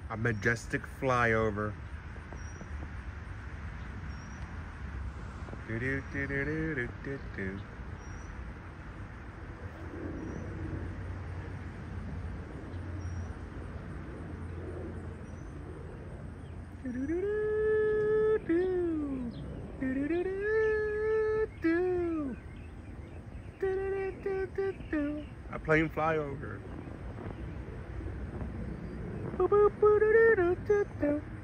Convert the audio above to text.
A majestic flyover. Do do do do do do do do. Do do do do do. Do do do do do. Do do do do do. A plane flyover. Boop boop boop do do do do do.